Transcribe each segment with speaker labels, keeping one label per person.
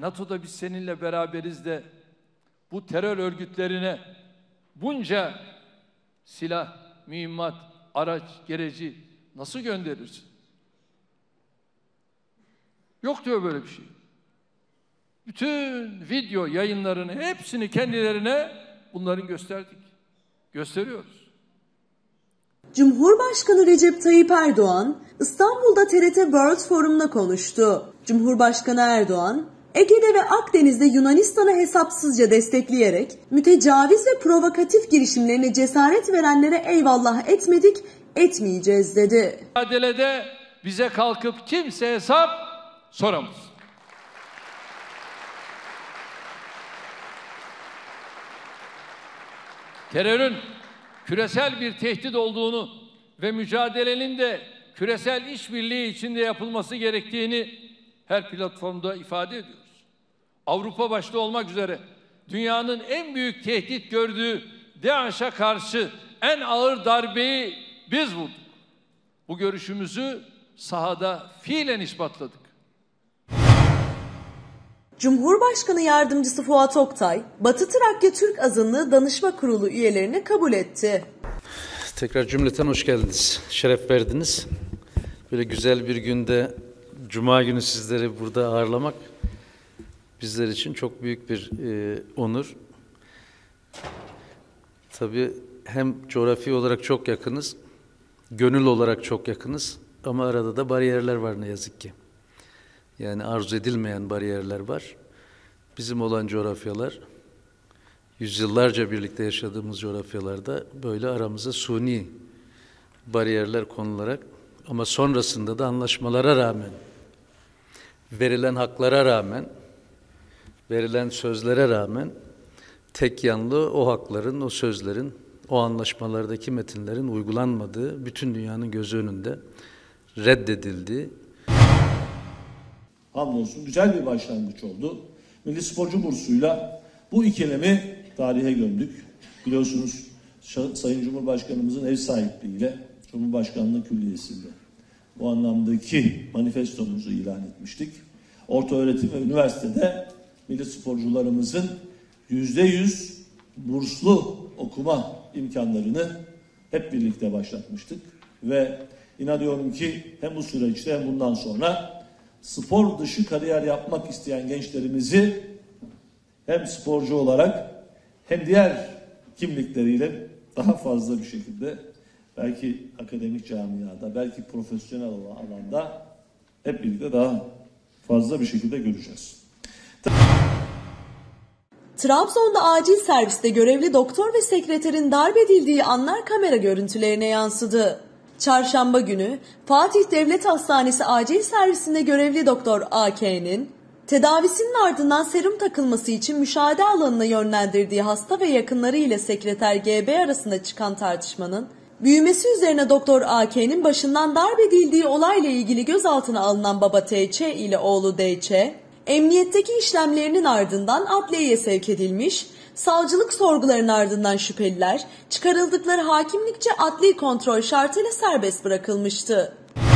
Speaker 1: NATO'da biz seninle beraberiz de bu terör örgütlerine bunca silah, mühimmat, araç, gereci nasıl gönderirsin? Yok diyor böyle bir şey. Bütün video yayınlarını hepsini kendilerine bunların gösterdik. Gösteriyoruz.
Speaker 2: Cumhurbaşkanı Recep Tayyip Erdoğan, İstanbul'da TRT World Forum'da konuştu. Cumhurbaşkanı Erdoğan, Ege'de ve Akdeniz'de Yunanistan'ı hesapsızca destekleyerek mütecaviz ve provokatif girişimlerine cesaret verenlere eyvallah etmedik, etmeyeceğiz dedi.
Speaker 1: Mücadelede bize kalkıp kimse hesap soramaz. Terörün küresel bir tehdit olduğunu ve mücadelenin de küresel işbirliği içinde yapılması gerektiğini her platformda ifade ediyoruz. Avrupa başta olmak üzere dünyanın en büyük tehdit gördüğü DAEŞ'e karşı en ağır darbeyi biz vurduk. Bu görüşümüzü sahada fiilen ispatladık.
Speaker 2: Cumhurbaşkanı Yardımcısı Fuat Oktay, Batı Trakya Türk Azınlığı Danışma Kurulu üyelerini kabul etti.
Speaker 3: Tekrar cümleten hoş geldiniz, şeref verdiniz. Böyle güzel bir günde, Cuma günü sizleri burada ağırlamak bizler için çok büyük bir onur. Tabii hem coğrafi olarak çok yakınız, gönül olarak çok yakınız ama arada da bariyerler var ne yazık ki. Yani arzu edilmeyen bariyerler var. Bizim olan coğrafyalar, yüzyıllarca birlikte yaşadığımız coğrafyalarda böyle aramıza suni bariyerler konularak ama sonrasında da anlaşmalara rağmen, verilen haklara rağmen, verilen sözlere rağmen tek yanlı o hakların, o sözlerin, o anlaşmalardaki metinlerin uygulanmadığı bütün dünyanın gözü önünde reddedildiği.
Speaker 4: Hamdolsun güzel bir başlangıç oldu. Milli Sporcu Bursu'yla bu ikilemi tarihe gömdük. Biliyorsunuz Sayın Cumhurbaşkanımızın ev sahipliğiyle Cumhurbaşkanlığı Külliyesi'nde bu anlamdaki manifestomuzu ilan etmiştik. Ortaöğretim ve üniversitede milli sporcularımızın %100 burslu okuma imkanlarını hep birlikte başlatmıştık. Ve inanıyorum ki hem bu süreçte hem bundan sonra spor dışı kariyer yapmak isteyen gençlerimizi hem sporcu olarak hem diğer kimlikleriyle daha fazla bir şekilde belki akademik camiada, belki profesyonel alanda hep birlikte daha fazla bir şekilde göreceğiz.
Speaker 2: Trabzon'da acil serviste görevli doktor ve sekreterin darp edildiği anlar kamera görüntülerine yansıdı. Çarşamba günü Fatih Devlet Hastanesi acil servisinde görevli doktor AK'nin tedavisinin ardından serum takılması için müşahede alanına yönlendirdiği hasta ve yakınları ile sekreter GB arasında çıkan tartışmanın büyümesi üzerine doktor AK'nin başından darp edildiği olayla ilgili gözaltına alınan baba TÇ ile oğlu DC, emniyetteki işlemlerinin ardından adliyeye sevk edilmiş, savcılık sorgularının ardından şüpheliler çıkarıldıkları hakimlikçe adli kontrol şartıyla serbest bırakılmıştı.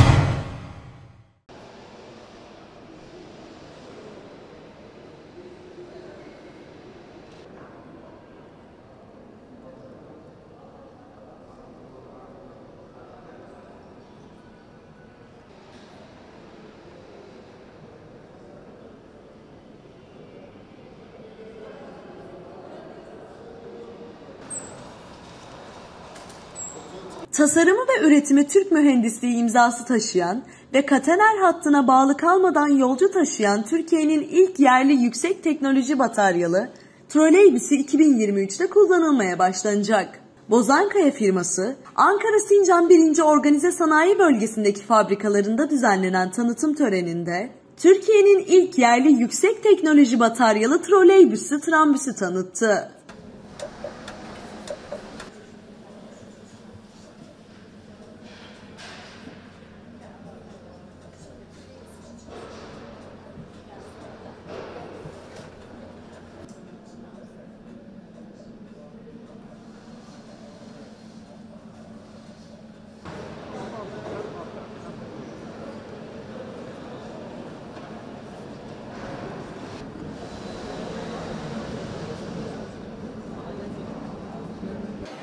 Speaker 2: Tasarımı ve üretimi Türk mühendisliği imzası taşıyan ve Katener hattına bağlı kalmadan yolcu taşıyan Türkiye'nin ilk yerli yüksek teknoloji bataryalı troleybüsü 2023'te kullanılmaya başlanacak. Bozankaya firması, Ankara Sincan 1. Organize Sanayi Bölgesi'ndeki fabrikalarında düzenlenen tanıtım töreninde Türkiye'nin ilk yerli yüksek teknoloji bataryalı troleybüsü Trambüs'ü tanıttı.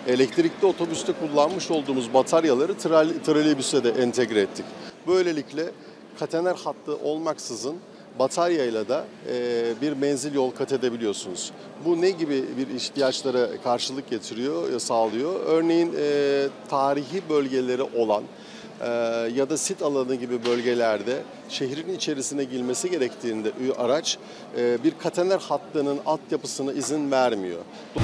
Speaker 5: elektrikli otobüste kullanmış olduğumuz bataryaları trolleybüse de entegre ettik. Böylelikle katener hattı olmaksızın bataryayla da bir menzil yol kat edebiliyorsunuz. Bu ne gibi bir ihtiyaçlara karşılık getiriyor, sağlıyor? Örneğin tarihi bölgeleri olan ya da sit alanı gibi bölgelerde şehrin içerisine girmesi gerektiğinde araç bir katener hattının altyapısına izin vermiyor.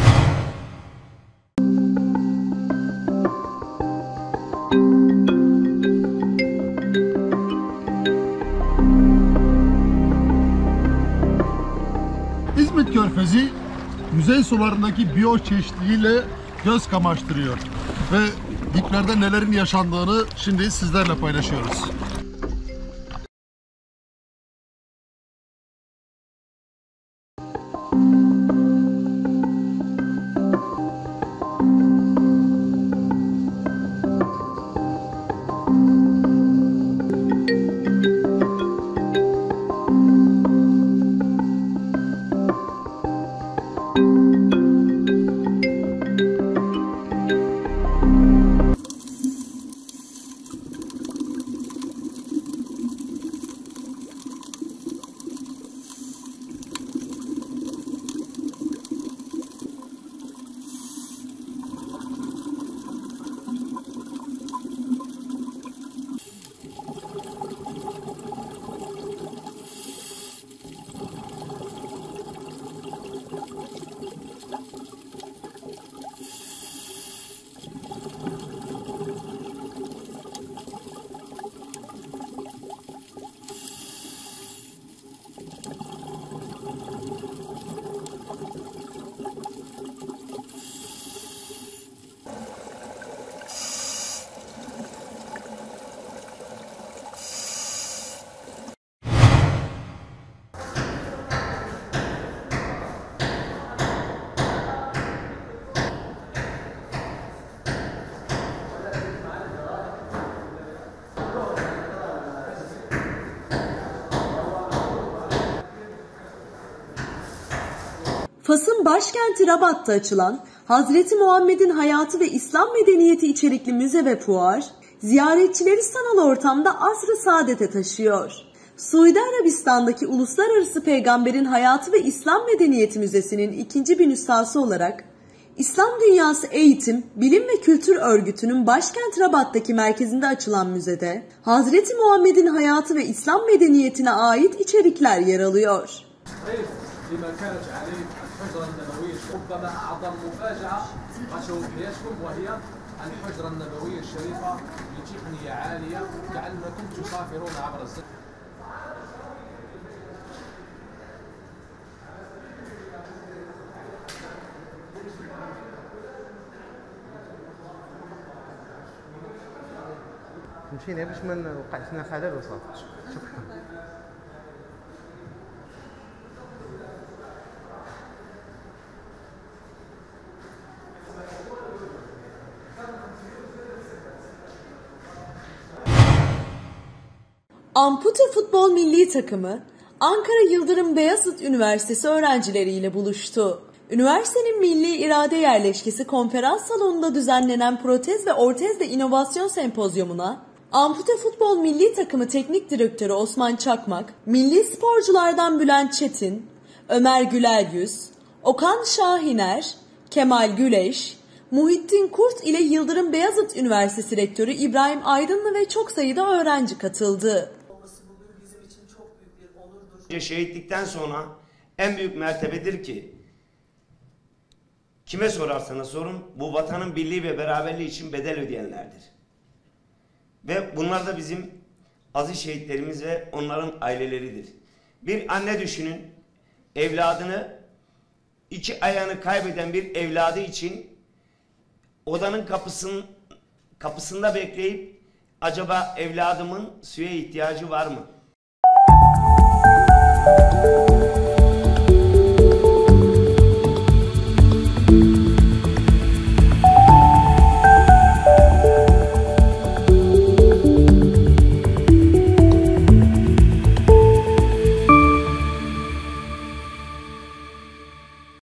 Speaker 6: İzmit Körfezi yüzey sularındaki biyoçeşitliliğiyle göz kamaştırıyor ve diplerde nelerin yaşandığını şimdi sizlerle paylaşıyoruz.
Speaker 2: Fas'ın başkenti Rabat'ta açılan Hazreti Muhammed'in hayatı ve İslam medeniyeti içerikli müze ve fuar, ziyaretçileri sanal ortamda asr-ı saadete taşıyor. Suudi Arabistan'daki Uluslararası Peygamberin Hayatı ve İslam Medeniyeti Müzesi'nin ikinci bir nüshası olarak, İslam Dünyası Eğitim, Bilim ve Kültür Örgütü'nün başkent Rabat'taki merkezinde açılan müzede, Hazreti Muhammed'in hayatı ve İslam medeniyetine ait içerikler yer alıyor.
Speaker 7: لما كانت عليه الحجرة النبوية ربما أعظم مفاجأة رأسوا حياتكم وهي الحجرة النبوية الشريفة بتقنية عالية كأنكم تسافرون عبر الزمن.
Speaker 8: مشينا باش ما نوقعش لنا خلل وصافي. شكرا.
Speaker 2: Ampute Futbol Milli Takımı Ankara Yıldırım Beyazıt Üniversitesi öğrencileriyle buluştu. Üniversitenin Milli İrade Yerleşkesi konferans salonunda düzenlenen Protez ve Ortez'de İnovasyon Sempozyumuna Ampute Futbol Milli Takımı Teknik Direktörü Osman Çakmak, milli sporculardan Bülent Çetin, Ömer Güleryüz, Okan Şahiner, Kemal Güleş, Muhittin Kurt ile Yıldırım Beyazıt Üniversitesi Rektörü İbrahim Aydınlı ve çok sayıda öğrenci katıldı.
Speaker 9: Şehitlikten sonra en büyük mertebedir ki kime sorarsanız sorun bu vatanın birliği ve beraberliği için bedel ödeyenlerdir. Ve bunlar da bizim aziz şehitlerimiz ve onların aileleridir. Bir anne düşünün, evladını, iki ayağını kaybeden bir evladı için odanın kapısında bekleyip acaba evladımın suya ihtiyacı var mı?